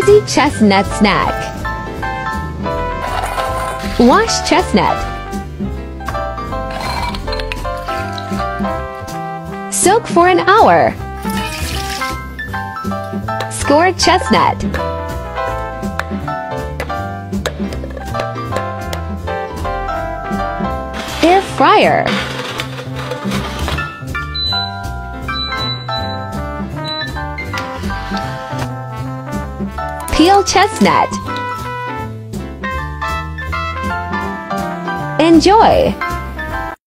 Easy chestnut snack. Wash chestnut. Soak for an hour. Score chestnut. Air fryer. Peel chestnut. Enjoy!